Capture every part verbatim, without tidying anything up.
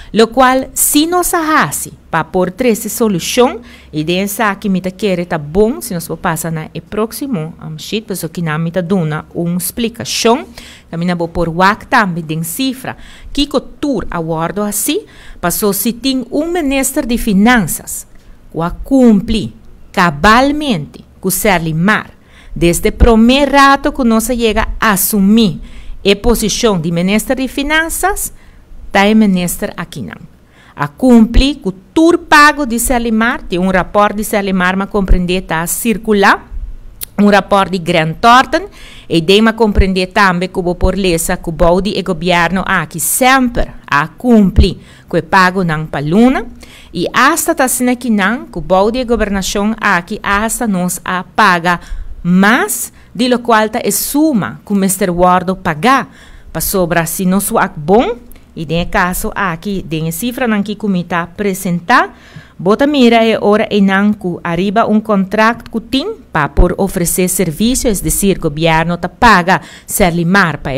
lo qual se nós arrase para por três solução e densa que me tá querer tá bom se nós vou passar na e próximo am sheet pessoa que na me tá dona uma explicação que me vou por wak também den cifra que co tour awardo assim passou se tem um ministro de finanças que cumpre cabalmente com Serlimar desde o primeiro rato que nós chega a assumir a posição de ministro de finanças tá o ministro aqui não a cumprir com o tour pago de Serlimar, tem um rapport de Serlimar ma compreender tá circular, um rapport de Grant Thornton, e daí ma compreender também que o por lesa que o body e governo aqui sempre a cumprir com o pago não paluna, e hasta tá sendo aqui não, que o body e governação aqui hasta nos a paga mais de lo qual tá é suma que o mister Wardo pagar, para sobra se não suak bom, e nesse caso aqui, tem cifra que o me está apresentar, bota mira é hora e não que arriba um contrato que tem para por oferecer serviços, é decir, o governo está paga Serlimar para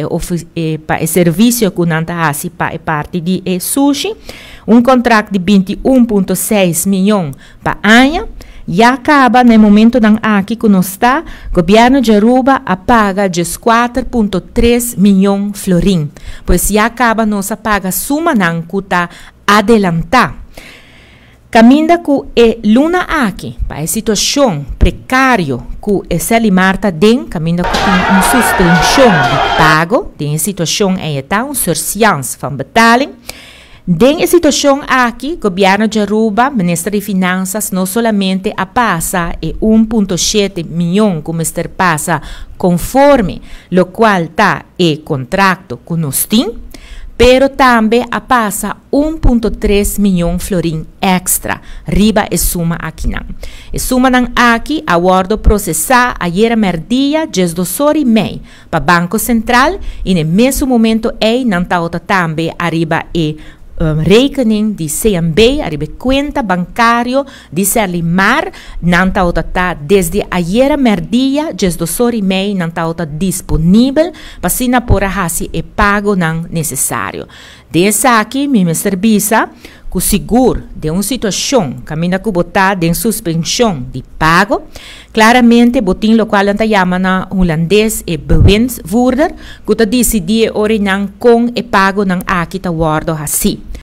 o serviço que não está assim para parte de e sushi, um contrato de vinte e um vírgula seis milhões para ano, e acaba no momento em aqui que nós está, o governo de Aruba a paga quatro vírgula três milhões florim. Pois já acaba nossa paga suma não que está adelantar. Caminda que é luna aqui, para a situação precária que o Serlimar está dentro, caminda que tem uma suspensão de pago, tem a situação é tá um surciance van betaling. Nessa situação aqui, o governo de Aruba, Ministério de Finanças, não somente a passa e um vírgula sete milhão que o Mister passa conforme o qual está o contrato que nós temos, pero também a passa um vírgula três milhão florim extra, riba e suma aqui não. E suma não aqui, a guardo processar a era merdia, gesdosori mei, para Banco Central, e no mesmo momento ei não está também arriba e Um, rekening de C M B, a conta bancário de Serlimar, não está desde ayer merdia, gesdosori mei, não está disponível, para se não por assim e pago não necessário. Dessa aqui, me serviça, que o seguro de uma situação, caminha que botar de suspensão de pago, claramente, botin lo qual anta chama na holandês e bewindsvoerder, que ta decidir orinan com e pago nang aqui ta wardo assim.